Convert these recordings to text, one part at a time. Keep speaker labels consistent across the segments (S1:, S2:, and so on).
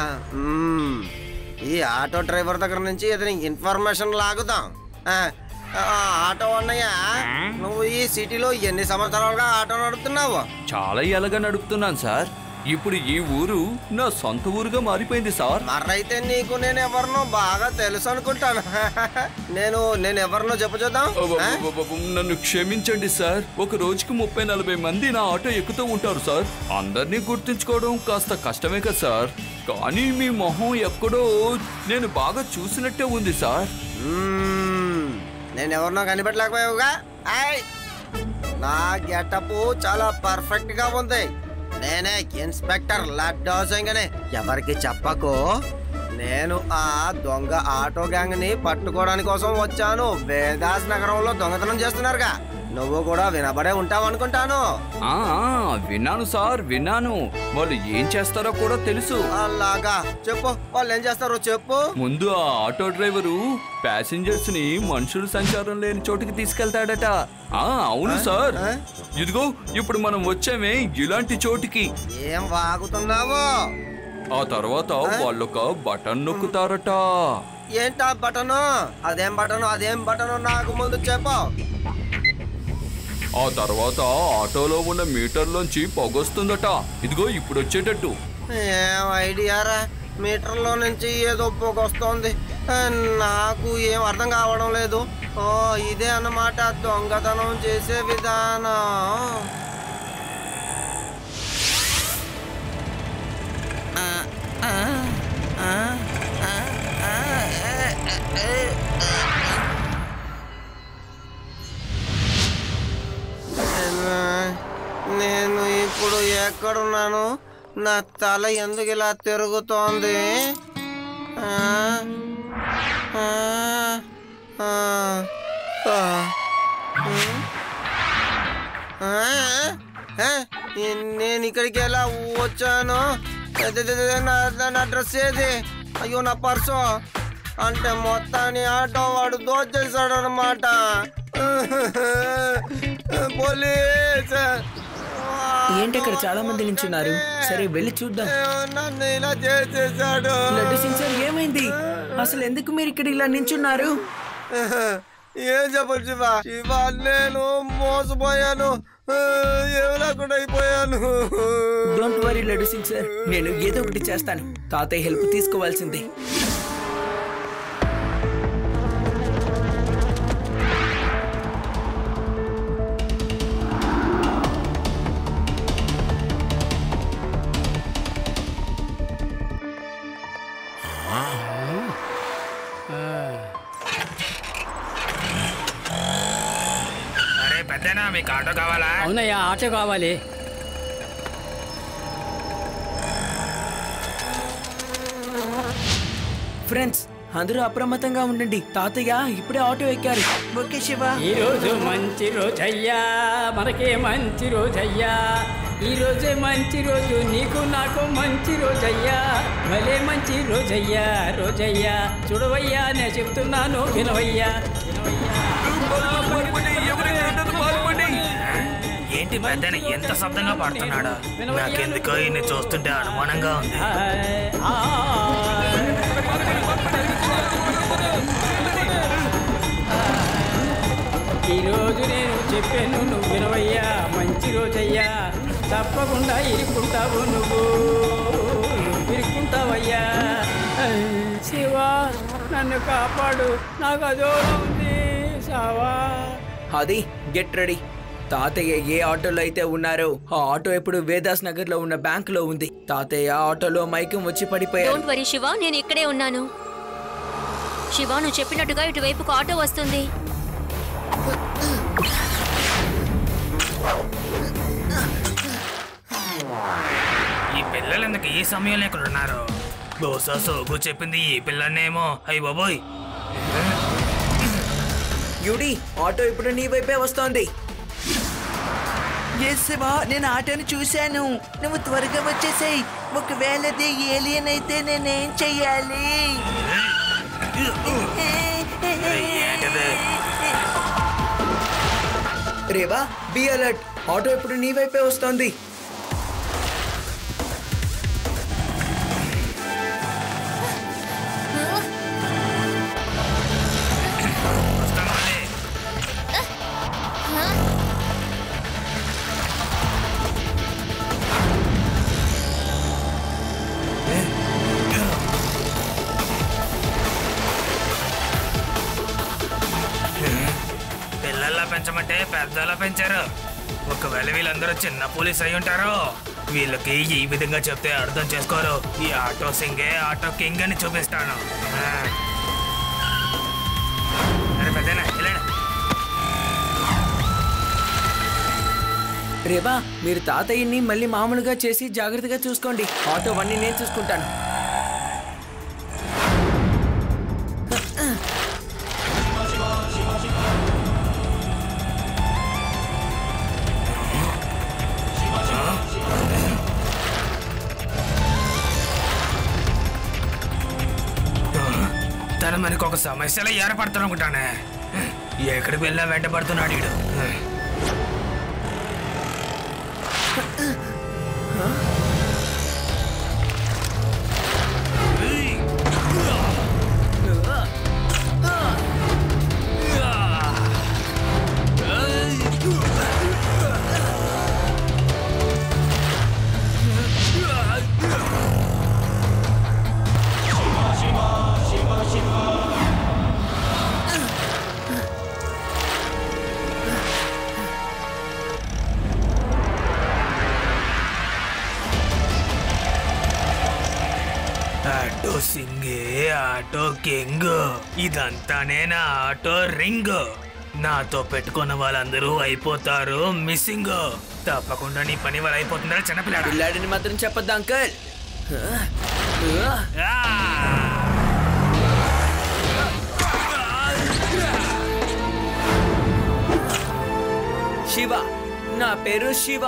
S1: ఈ auto driver దగ్గర నుంచి ఏదైనా ఇన్ఫర్మేషన్ లాగుదాం. ఆటో అన్నయ్య, నువ్వు ఈ సిటీలో ఎన్ని సంవత్సరాలుగా ఆటో నడుపుతున్నావు?
S2: చాలా ఏళ్ళగా నడుపుతున్నాను సార్. ఇప్పుడు ఈ ఊరు నా సొంత ఊరుగా మారిపోయింది సార్.
S1: మరైతే నీకు నేను ఎవరినో బాగా తెలుసు అనుకుంటాను. నేను ఎవరినో చూద్దాం.
S2: నన్ను క్షమించండి సార్. ఒక రోజుకి 30-40 మంది నా ఆటో ఎక్కుతూ ఉంటారు సార్. అందరినీ గుర్తుంచుకోవడం కాస్త కష్టమే కదా సార్. కానీ మీ మొహం ఎక్కడో నేను బాగా చూసినట్టే ఉంది సార్.
S1: నేను ఎవరినో కనిపెట్టలేకపోయావుగా. నా గెటప్ చాలా పర్ఫెక్ట్ గా ఉంది. నేనే ఇన్స్పెక్టర్ లడ్డూ సింగ్ ని. ఎవరికి చెప్పకు. నేను ఆ దొంగ ఆటో గ్యాంగ్ ని పట్టుకోవడానికి కోసం వచ్చాను. వేదాస్ నగరంలో దొంగతనం చేస్తున్నారుగా. నువ్వు కూడా వినబడే ఉంటావు అనుకుంటాను.
S2: విన్నాను సార్, విన్నాను. వాళ్ళు ఏం చేస్తారో కూడా తెలుసు.
S1: అలాగా, చెప్పు. వాళ్ళు ఏం చేస్తారో చెప్పు.
S2: ముందు ఆ ఆటో డ్రైవరు ప్యాసింజర్స్ ని మనుషులు సంచారం లేని చోటుకి తీసుకెళ్తాడట. అవును సార్. ఇదిగో ఇప్పుడు మనం వచ్చామే ఇలాంటి చోటుకి.
S1: ఏం వాగుతున్నావు?
S2: ఆ తర్వాత వాళ్ళొక బటన్ నొక్కుతారట.
S1: ఏంటా బటను? అదేం బటను నాకు ముందు చెప్పు.
S2: ఆ తర్వాత ఆటోలో ఉన్న మీటర్లోంచి పొగొస్తుందట. ఇదిగో ఇప్పుడు వచ్చేటట్టు.
S1: ఏం ఐడియారా? మీటర్లో నుంచి ఏదో పొగొస్తోంది. నాకు ఏం అర్థం కావడం లేదు. ఇదే అన్నమాట దొంగతనం చేసే విధానం. నేను ఇప్పుడు ఎక్కడున్నాను? నా తల ఎందుకు ఇలా తిరుగుతోంది? నేను ఇక్కడికి ఎలా వచ్చాను? నా డ్రెస్ ఏది? అయ్యో, నా పర్సు. అంటే మొత్తాన్ని ఆటో వాడు దోచేశాడు అన్నమాట. పోలీస్!
S3: ఏంటి ఇక్కడ చాలా మంది నించున్నారు? సరే వెళ్ళి చూద్దాం.
S1: నన్ను ఇలా చేసేసాడు.
S3: లడ్డు సింగ్ సార్, ఏమైంది? అసలు ఎందుకు మీరు ఇక్కడ ఇలా నించున్నారు?
S1: ఏం చెప్పాలి శివ, నేను మోసపోయాను. ఏమి లేకుండా అయిపోయాను.
S3: Don't worry Laddu Singh sir, నేను ఏదో ఒకటి చేస్తాను. తాతయ్య హెల్ప్ తీసుకోవాల్సిందే.
S4: మీకు ఆటో కావాలా?
S5: అవునయ్యా, ఆటో కావాలి.
S3: ఫ్రెండ్స్, అందరూ అప్రమత్తంగా ఉండండి. తాతయ్య ఇప్పుడే ఆటో ఎక్కారు. ఓకే శివ.
S5: ఈ రోజు మంచి రోజయ్యా, మనకే మంచి రోజయ్యా. ఈ రోజే మంచి రోజు, నీకు నాకు మంచి రోజయ్యా. భలే మంచి రోజయ్యా, రోజయ్యా. చూడవయ్యా, నేను చెప్తున్నాను, వినవయ్యా.
S4: ఏంటి పెద్ద ఎంత శబ్దంగా పాడుతున్నాడా? నాకెందుకో ఈయన్ని చూస్తుంటే అనుమానంగా ఉంది.
S5: ఈరోజు నేను చెప్పాను, నువ్వు వినవయ్యా. మంచి రోజయ్యా, తప్పకుండా ఇరుక్కుంటావు. నువ్వు ఇరుక్కుంటావయ్యా. శివా, నన్ను కాపాడు, నాకు అదో ఉంది. సావా.
S3: అది గెట్ రెడీ. తాతయ్య ఏ ఆటోలో అయితే ఉన్నారో ఆ ఆటో ఇప్పుడు వేదాస్ నగర్ లో ఉన్న బ్యాంక్ లో ఉంది. తాతయ్య ఆటోలో మైకం వచ్చి పడిపోయారు.
S6: డోంట్ వరీ శివ, నేను ఇక్కడే ఉన్నాను. శివ, నువ్వు చెప్పినట్టుగా ఇటువైపుకు ఆటో వస్తుంది.
S4: ఈ పిల్లలు ఎందుకు ఈ సమయంలో ఇక్కడ ఉన్నారు? బహుశా సోగు చెప్పింది ఈ పిల్లనేమో. అయ్యి బాబోయ్.
S3: యూడి, ఆటో ఇప్పుడు నీ వైపే వస్తోంది.
S7: నేను ఆటోని చూశాను. నువ్వు త్వరగా వచ్చేసాయి. ఒకవేళ అది ఏలియన్ అయితే నేనేం చెయ్యాలి?
S3: Rewa, be alert. ఆటో ఇప్పుడు నీ వైపే వస్తోంది.
S4: పెంచారు. ఒకవేళ వీళ్ళందరూ చిన్న పోలీస్ అయి ఉంటారు, వీళ్ళకి ఈ విధంగా చెప్తే అర్థం చేసుకోరు. ఈ ఆటో సింగే ఆటో కింగ్ అని చూపిస్తాను.
S3: రేవా, మీరు తాతయ్యని మళ్ళీ మామూలుగా చేసి జాగ్రత్తగా చూసుకోండి. ఆటో వన్నీ నేను చూసుకుంటాను.
S4: తను మనకు ఒక సమస్యలో ఏర్పడుతునుకుంటానే. ఎక్కడికి వెళ్ళినా వెంటబడుతున్నాడు వీడు. ఆటో సింగే ఆటో కింగ్, ఇదంతానే నా ఆటో రింగ్. నాతో పెట్టుకున్న వాళ్ళందరూ అయిపోతారు మిస్సింగ్. తప్పకుండా నీ పని వాళ్ళు అయిపోతుందా చిన్నపిల్లాడు.
S3: పిల్లాడిని మాత్రం చెప్పొద్దు అంకుల్. శివ, నా పేరు శివ.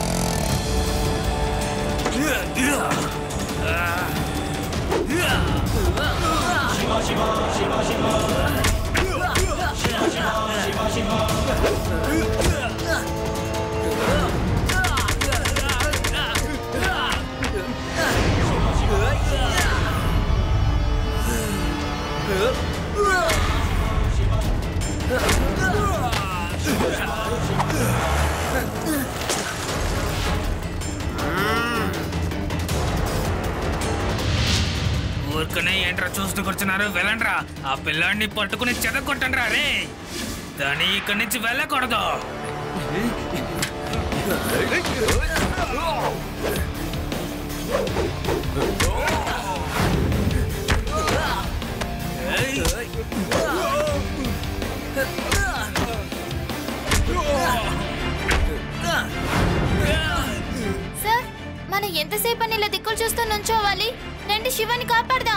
S4: ఊరుకునే ఏంట్రా చూస్తూ కూర్చున్నారు? వెళ్ళండ్రా, ఆ పిల్లాడిని పట్టుకుని చెదగొట్టండ్రా. రే, దాన్ని ఇక్కడి నుంచి వెళ్ళకూడదు.
S8: సార్, మనం ఎంతసేపు అని ఇలా దిక్కులు చూస్తూ నుంచోవాలి? రండి, శివాని కాపాడదాం.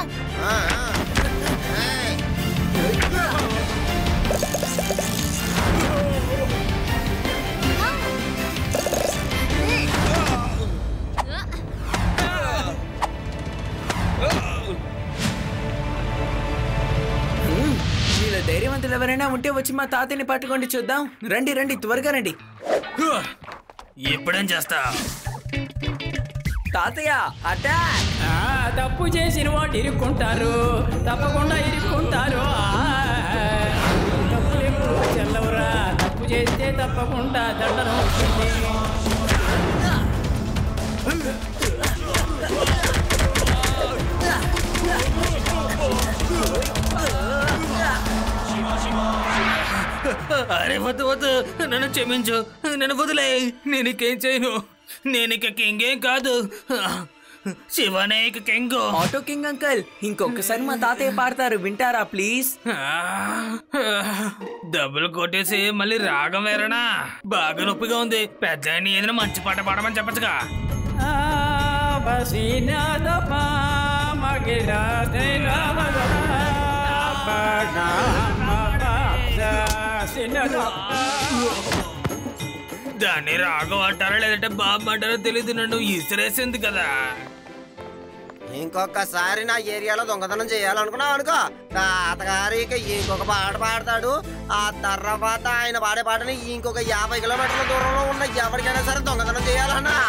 S3: వీళ్ళ ధైర్యవంతులు ఎవరైనా ఉంటే వచ్చి మా తాతయ్యని పట్టుకోండి, చూద్దాం. రండి రండి, త్వరగా రండి.
S4: ఇప్పుడేం చేస్తా?
S3: తాతయ్య, అటాక్!
S5: తప్పు చేసిన వాడు ఇరుక్కుంటారు, తప్పకుండా ఇరుక్కుంటారు. తప్పులు ఎప్పుడు చెల్లవురా, తప్పు చేస్తే తప్పకుండా దండన ఉంటుంది.
S4: అరే వద్దు వద్దు, నన్ను క్షమించు, నన్ను వదిలే. నేను ఇంకేం చేయను. నేను ఇక కింగేం కాదు, శివనే ఇక కింగ్.
S3: ఆటో కింగ్ అంకుల్, ఇంకొకసారి మా తాతయ్య పాడతారు, వింటారా ప్లీజ్?
S4: డబ్బులు కొట్టేసి మళ్ళీ రాగం వేరనా? బాగా నొప్పిగా ఉంది. పెద్ద ఏదైనా మంచి పాట పాడమని చెప్పచ్చుగా. దాన్ని రాగం అంటారా లేదంటే బాబు అంటారో తెలీదు. నన్ను ఇసిరేసింది కదా.
S1: ఇంకొకసారి నా ఏరియాలో దొంగతనం చేయాలనుకున్నావు అనుకో, తాతగారికి ఇంకొక పాట పాడతాడు. ఆ తర్వాత ఆయన పాడే పాటని ఇంకొక 50 కిలోమీటర్ల దూరంలో ఉన్న ఎవరికైనా సరే దొంగతనం చేయాలన్నా